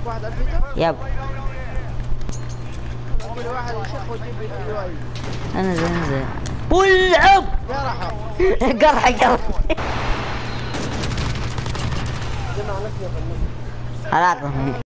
واحد الفيتر؟ يب. كل واحد يشخ ويجيب الواي. انزل والعب. قرحه. قرحه جمع لك يا فنان. خلاص.